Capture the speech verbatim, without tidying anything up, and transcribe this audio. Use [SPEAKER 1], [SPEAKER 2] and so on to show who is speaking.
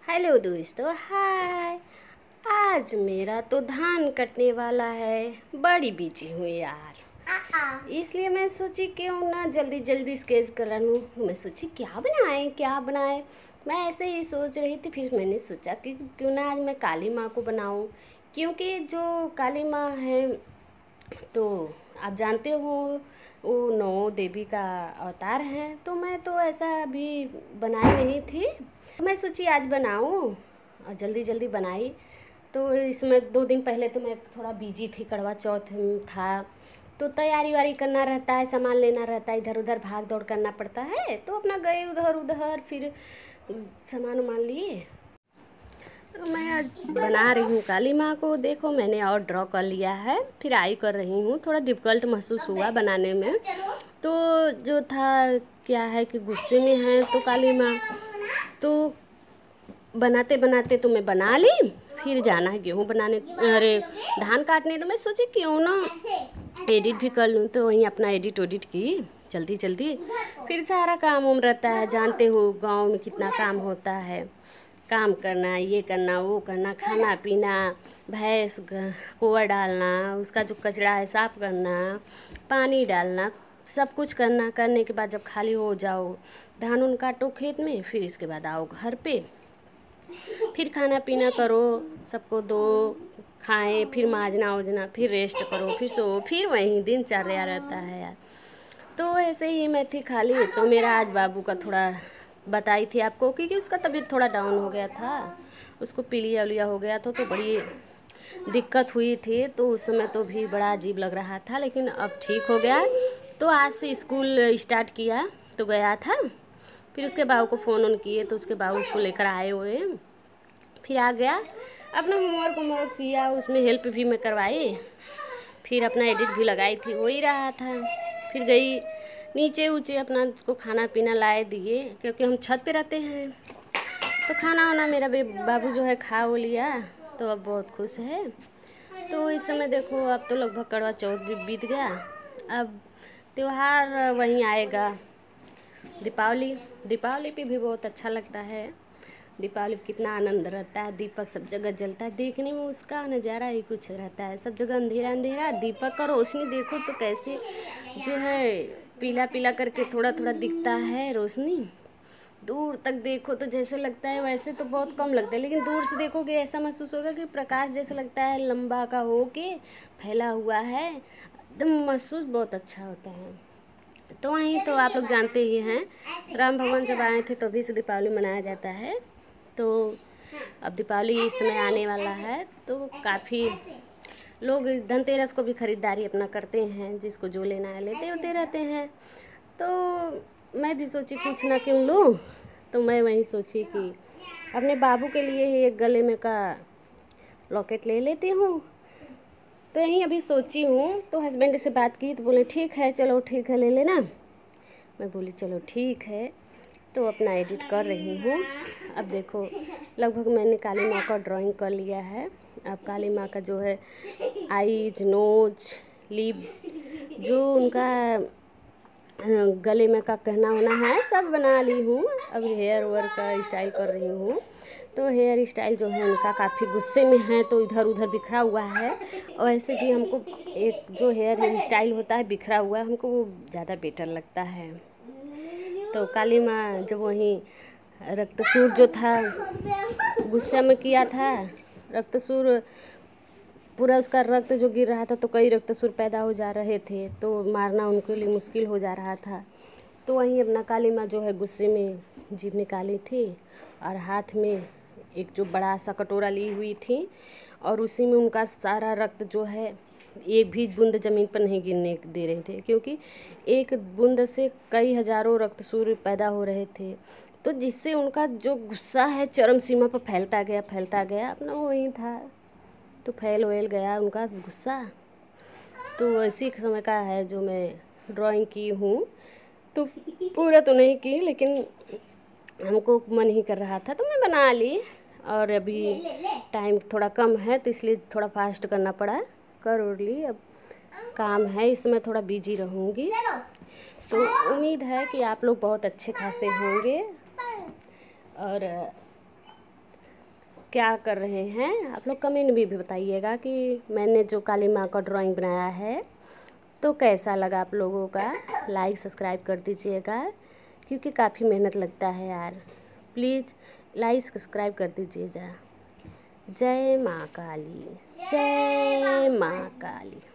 [SPEAKER 1] Hello दोस्तों, हाय। आज मेरा तो धान कटने वाला है। बड़ी बिजी हूँ यार, इसलिए मैं सोची क्यों ना जल्दी जल्दी स्केच कर लूँ। मैं सोची क्या बनाएं क्या बनाएं। मैं ऐसे ही सोच रही थी, फिर मैंने सोचा कि क्यों ना आज मैं काली माँ को बनाऊँ, क्योंकि जो काली माँ है तो आप जानते हो वो नौ देवी का अवतार है। तो मैं तो ऐसा अभी बनाई नहीं थी, तो मैं सोची आज बनाऊं और जल्दी जल्दी बनाई। तो इसमें दो दिन पहले तो मैं थोड़ा बिजी थी, करवा चौथ था तो तैयारी वारी करना रहता है, सामान लेना रहता है, इधर उधर भाग दौड़ करना पड़ता है। तो अपना गए उधर उधर, फिर सामान वामान लिए। तो मैं आज बना रही हूँ काली माँ को। देखो मैंने और ड्रॉ कर लिया है, फिर आई कर रही हूँ। थोड़ा डिफ़िकल्ट महसूस हुआ बनाने में, तो जो था क्या है कि गुस्से में है तो काली माँ, तो बनाते बनाते तो मैं बना ली। फिर जाना है गेहूँ बनाने, अरे धान काटने। तो मैं सोची क्यों ना एडिट भी कर लूँ, तो वहीं अपना एडिट ओडिट की जल्दी जल्दी। फिर सारा काम उम रहता है, जानते हो गांव में कितना काम होता है। काम करना, ये करना, वो करना, खाना पीना, भैंस गोबर डालना, उसका जो कचरा है साफ करना, पानी डालना, सब कुछ करना। करने के बाद जब खाली हो जाओ, धान उन काटो खेत में, फिर इसके बाद आओ घर पे, फिर खाना पीना करो, सबको दो, खाएं, फिर माजना उजना, फिर रेस्ट करो, फिर सो, फिर वहीं दिनचर्या रहता है यार। तो ऐसे ही मैं थी खाली, तो मेरा आज बाबू का थोड़ा बताई थी आपको, क्योंकि उसका तबीयत थोड़ा डाउन हो गया था, उसको पीलिया उलिया हो गया था, तो बड़ी दिक्कत हुई थी। तो उस समय तो भी बड़ा अजीब लग रहा था, लेकिन अब ठीक हो गया। तो आज से स्कूल स्टार्ट किया, तो गया था। फिर उसके बाबू को फ़ोन ऑन किए, तो उसके बाबू उसको लेकर आए हुए। फिर आ गया, अपना होमवर्क होमवर्क किया, उसमें हेल्प भी मैं करवाई। फिर अपना एडिट भी लगाई थी, हो ही रहा था। फिर गई नीचे ऊँचे, अपना उसको खाना पीना लाए दिए, क्योंकि हम छत पे रहते हैं। तो खाना वाना मेरा बाबू जो है खा वो लिया, तो अब बहुत खुश है। तो इस समय देखो, अब तो लगभग करवा चौथ भी बीत गया। अब त्योहार वहीं आएगा, दीपावली। दीपावली पे भी बहुत अच्छा लगता है। दीपावली पे कितना आनंद रहता है, दीपक सब जगह जलता है, देखने में उसका नज़ारा ही कुछ रहता है। सब जगह अंधेरा अंधेरा, दीपक का रोशनी देखो तो कैसे जो है पीला पीला करके थोड़ा थोड़ा दिखता है रोशनी। दूर तक देखो तो जैसे लगता है, वैसे तो बहुत कम लगता है, लेकिन दूर से देखोगे ऐसा महसूस होगा कि प्रकाश जैसा लगता है, लंबा का हो के फैला हुआ है, एकदम महसूस बहुत अच्छा होता है। तो वहीं तो आप लोग जानते ही हैं, राम भगवान जब आए थे तभी से दीपावली मनाया जाता है। तो अब दीपावली इस समय आने वाला है, तो काफ़ी लोग धनतेरस को भी ख़रीदारी अपना करते हैं, जिसको जो लेना है लेते होते रहते हैं। तो मैं भी सोची कुछ ना क्यों लूँ, तो मैं वहीं सोची कि अपने बाबू के लिए ही एक गले में का लॉकेट ले लेती हूँ। तो यहीं अभी सोची हूँ, तो हस्बैंड से बात की तो बोले ठीक है, चलो ठीक है ले लेना। मैं बोली चलो ठीक है। तो अपना एडिट कर रही हूँ। अब देखो लगभग मैंने काली माँ का ड्राइंग कर लिया है। अब काली माँ का जो है आईज, नोज, लिप, जो उनका गले में का कहना होना है सब बना ली हूँ। अब हेयर वर्क का स्टाइल कर रही हूँ। तो हेयर स्टाइल जो है उनका काफ़ी गुस्से में है, तो इधर उधर बिखरा हुआ है। और ऐसे भी हमको एक जो हेयर स्टाइल होता है बिखरा हुआ, हमको वो ज़्यादा बेटर लगता है। तो काली माँ जब वहीं रक्तसूर जो था गुस्से में किया था, रक्तसूर पूरा उसका रक्त जो गिर रहा था, तो कई रक्तसूर पैदा हो जा रहे थे, तो मारना उनके लिए मुश्किल हो जा रहा था। तो वहीं अपना काली माँ जो है गुस्से में जीभ निकाली थी, और हाथ में एक जो बड़ा सा कटोरा ली हुई थी, और उसी में उनका सारा रक्त जो है एक भी बूंद ज़मीन पर नहीं गिरने दे रहे थे, क्योंकि एक बूंद से कई हज़ारों रक्तसूर पैदा हो रहे थे। तो जिससे उनका जो गुस्सा है चरम सीमा पर फैलता गया फैलता गया अपना वही था, तो फैल वैल गया उनका गुस्सा। तो इसी समय का है जो मैं ड्राइंग की हूँ। तो पूरा तो नहीं की, लेकिन हमको मन ही कर रहा था तो मैं बना ली। और अभी टाइम थोड़ा कम है, तो इसलिए थोड़ा फास्ट करना पड़ा, कर उड़ ली। अब काम है, इसमें थोड़ा बिजी रहूँगी। तो उम्मीद है कि आप लोग बहुत अच्छे खासे होंगे। और क्या कर रहे हैं, आप लोग कमेंट भी बताइएगा कि मैंने जो काली माँ का ड्राइंग बनाया है तो कैसा लगा आप लोगों का। लाइक सब्सक्राइब कर दीजिएगा क्योंकि काफ़ी मेहनत लगता है यार। प्लीज़ लाइक सब्सक्राइब कर दीजिएगा। जय माँ काली, जय माँ काली।